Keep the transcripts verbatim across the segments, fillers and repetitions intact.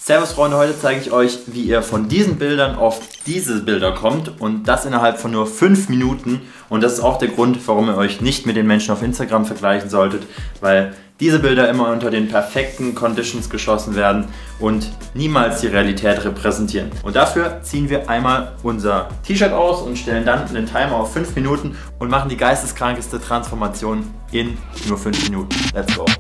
Servus Freunde, heute zeige ich euch, wie ihr von diesen Bildern auf diese Bilder kommt und das innerhalb von nur fünf Minuten. Und das ist auch der Grund, warum ihr euch nicht mit den Menschen auf Instagram vergleichen solltet, weil diese Bilder immer unter den perfekten Conditions geschossen werden und niemals die Realität repräsentieren. Und dafür ziehen wir einmal unser T-Shirt aus und stellen dann den Timer auf fünf Minuten und machen die geisteskrankeste Transformation in nur fünf Minuten. Let's go!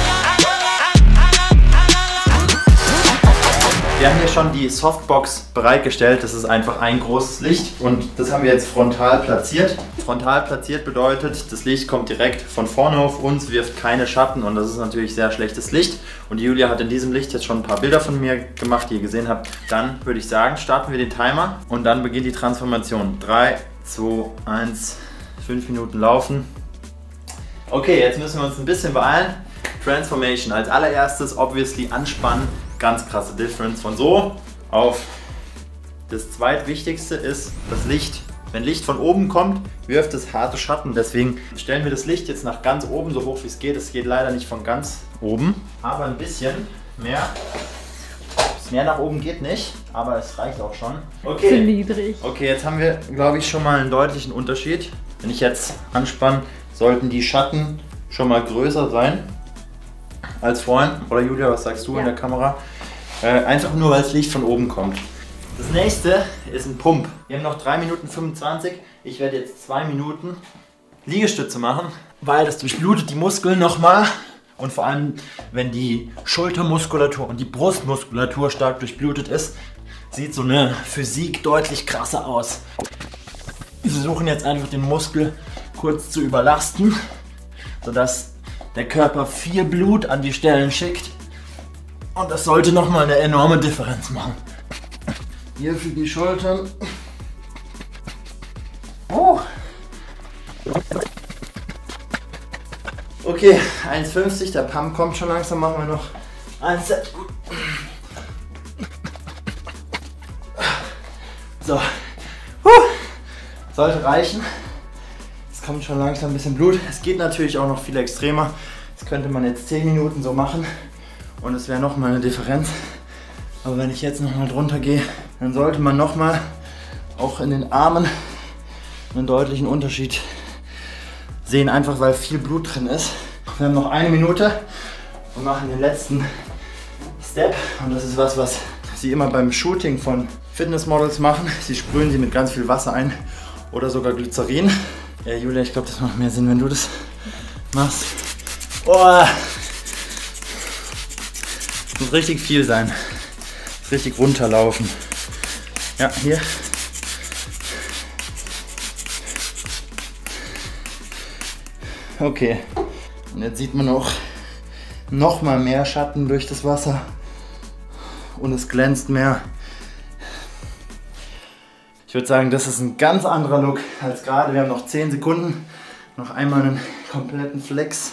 Wir haben hier schon die Softbox bereitgestellt, das ist einfach ein großes Licht und das haben wir jetzt frontal platziert. Frontal platziert bedeutet, das Licht kommt direkt von vorne auf uns, wirft keine Schatten und das ist natürlich sehr schlechtes Licht. Und Julia hat in diesem Licht jetzt schon ein paar Bilder von mir gemacht, die ihr gesehen habt. Dann würde ich sagen, starten wir den Timer und dann beginnt die Transformation. drei, zwei, eins, fünf Minuten laufen. Okay, jetzt müssen wir uns ein bisschen beeilen. Transformation als allererstes, obviously anspannen. Ganz krasse Difference von so auf das zweitwichtigste ist das Licht. Wenn Licht von oben kommt, wirft es harte Schatten. Deswegen stellen wir das Licht jetzt nach ganz oben, so hoch wie es geht. Es geht leider nicht von ganz oben, aber ein bisschen mehr. Mehr nach oben geht nicht, aber es reicht auch schon. Okay, zu niedrig. Okay, jetzt haben wir, glaube ich, schon mal einen deutlichen Unterschied. Wenn ich jetzt anspanne, sollten die Schatten schon mal größer sein als vorhin. Oder Julia, was sagst du ja in der Kamera? Äh, einfach nur, weil das Licht von oben kommt. Das nächste ist ein Pump. Wir haben noch drei Minuten fünfundzwanzig. Ich werde jetzt zwei Minuten Liegestütze machen, weil das durchblutet die Muskeln nochmal. Und vor allem, wenn die Schultermuskulatur und die Brustmuskulatur stark durchblutet ist, sieht so eine Physik deutlich krasser aus. Wir versuchen jetzt einfach den Muskel kurz zu überlasten, sodass der Körper viel Blut an die Stellen schickt und das sollte nochmal eine enorme Differenz machen. Hier für die Schultern. Oh. Okay, eins fünfzig, der Pump kommt schon langsam, machen wir noch ein Set. So, sollte reichen. Kommt schon langsam ein bisschen Blut. Es geht natürlich auch noch viel extremer. Das könnte man jetzt zehn Minuten so machen und es wäre nochmal eine Differenz. Aber wenn ich jetzt nochmal drunter gehe, dann sollte man nochmal auch in den Armen einen deutlichen Unterschied sehen, einfach weil viel Blut drin ist. Wir haben noch eine Minute und machen den letzten Step und das ist was, was sie immer beim Shooting von Fitnessmodels machen. Sie sprühen sie mit ganz viel Wasser ein oder sogar Glycerin. Ja, Julia, ich glaube, das macht mehr Sinn, wenn du das machst. Oh. Das muss richtig viel sein. Richtig runterlaufen. Ja, hier. Okay. Und jetzt sieht man auch noch mal mehr Schatten durch das Wasser. Und es glänzt mehr. Ich würde sagen, das ist ein ganz anderer Look als gerade. Wir haben noch zehn Sekunden. Noch einmal einen kompletten Flex.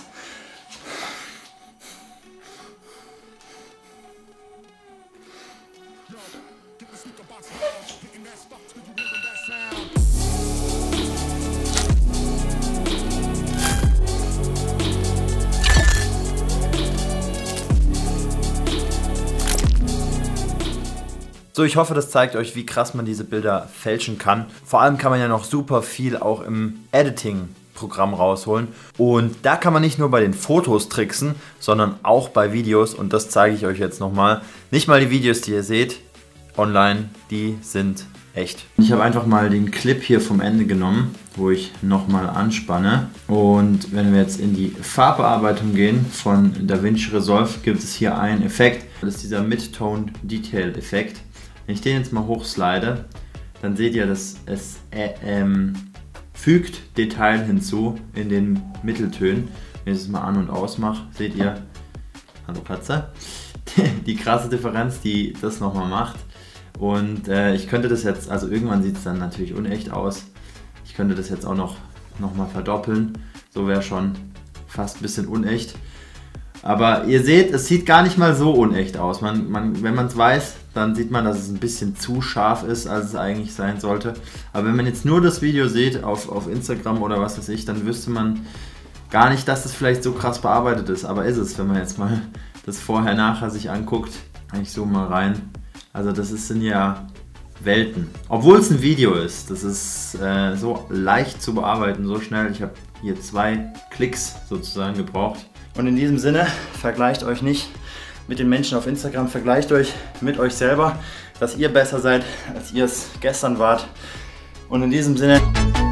So, ich hoffe, das zeigt euch, wie krass man diese Bilder fälschen kann. Vor allem kann man ja noch super viel auch im Editing-Programm rausholen. Und da kann man nicht nur bei den Fotos tricksen, sondern auch bei Videos. Und das zeige ich euch jetzt nochmal. Nicht mal die Videos, die ihr seht online, die sind echt. Ich habe einfach mal den Clip hier vom Ende genommen, wo ich nochmal anspanne. Und wenn wir jetzt in die Farbbearbeitung gehen von DaVinci Resolve, gibt es hier einen Effekt. Das ist dieser Mid-Tone Detail Effekt. Wenn ich den jetzt mal hochslide, dann seht ihr, dass es äh, ähm, fügt Detail hinzu in den Mitteltönen. Wenn ich es mal an- und ausmache, seht ihr, hallo Katze, die krasse Differenz, die das nochmal macht. Und äh, ich könnte das jetzt, also irgendwann sieht es dann natürlich unecht aus. Ich könnte das jetzt auch noch, noch mal verdoppeln. So wäre schon fast ein bisschen unecht. Aber ihr seht, es sieht gar nicht mal so unecht aus. Man, man, wenn man es weiß, dann sieht man, dass es ein bisschen zu scharf ist, als es eigentlich sein sollte. Aber wenn man jetzt nur das Video sieht auf, auf Instagram oder was weiß ich, dann wüsste man gar nicht, dass es vielleicht so krass bearbeitet ist. Aber ist es, wenn man jetzt mal das Vorher-Nachher sich anguckt. Ich zoome mal rein. Also das ist, sind ja Welten. Obwohl es ein Video ist. Das ist äh, so leicht zu bearbeiten, so schnell. Ich habe hier zwei Klicks sozusagen gebraucht. Und in diesem Sinne, vergleicht euch nicht mit den Menschen auf Instagram, vergleicht euch mit euch selber, dass ihr besser seid, als ihr es gestern wart. Und in diesem Sinne...